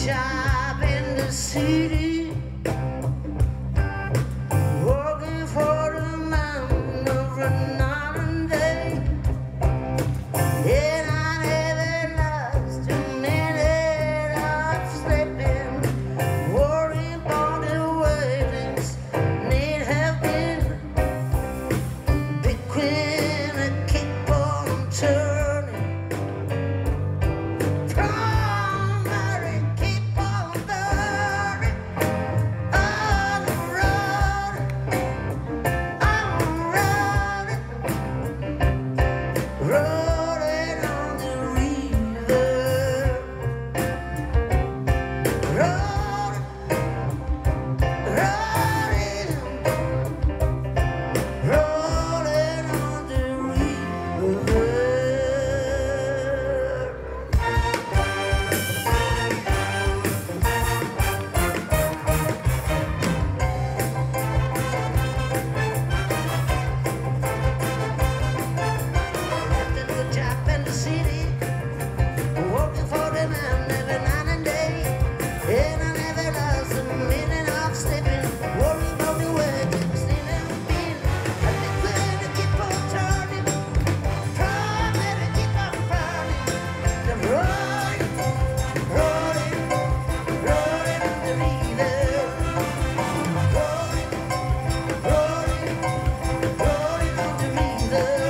job in the city, working for the mountain over night and day. And I never lost a minute of sleeping, worrying about the way things need have been. Big queen, I keep on turning. Primary, keep on burning. On the road, I'm running, rolling on the river, rolling, rolling on the river. Left a good job in the city, working for the man every night and day. And I never lost a minute of sleeping, worrying about the way things need have been. I've been going to keep on turning, trying to keep on burning. The rolling, rolling, rolling on the river, rolling, rolling, rolling on the river.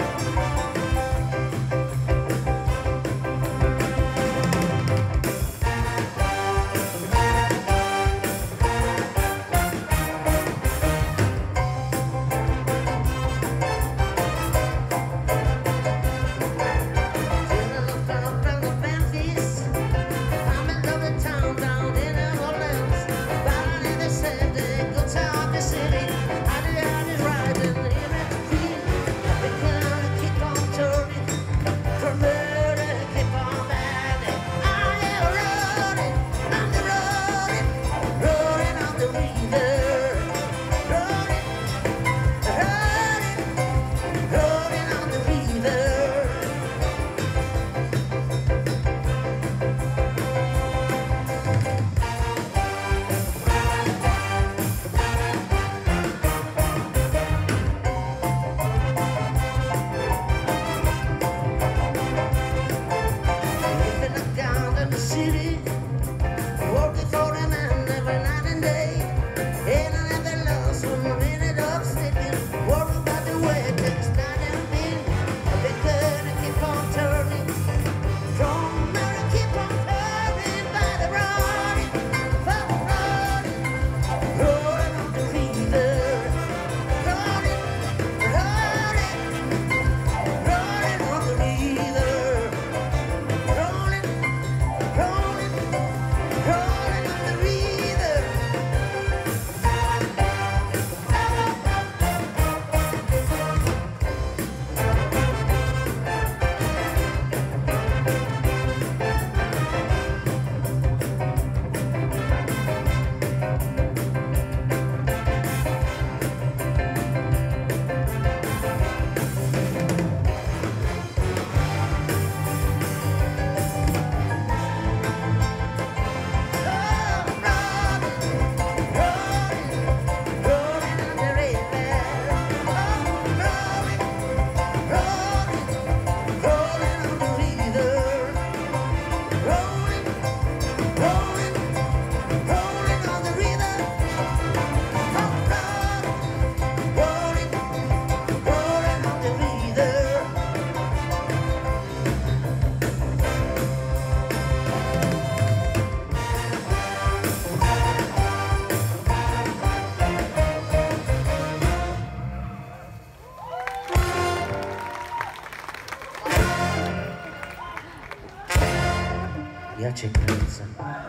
Ja cię kręcę.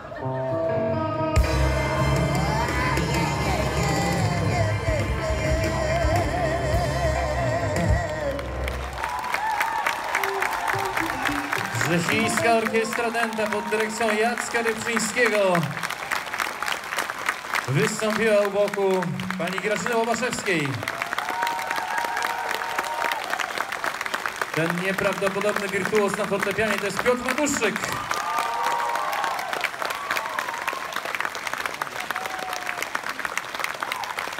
Wrzesińska Orkiestra Dęta pod dyrekcją Jacka Rybczyńskiego wystąpiła u boku pani Grażyny Łobaszewskiej. Ten nieprawdopodobny wirtuoz na fortepianie to jest Piotr Maduszczyk.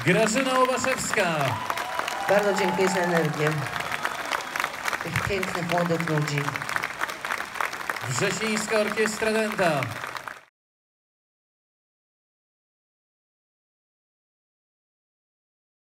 Grażyna Łobaszewska. Bardzo dziękuję za energię tych pięknych młodych ludzi. Wrzesińska Orkiestra Dęta.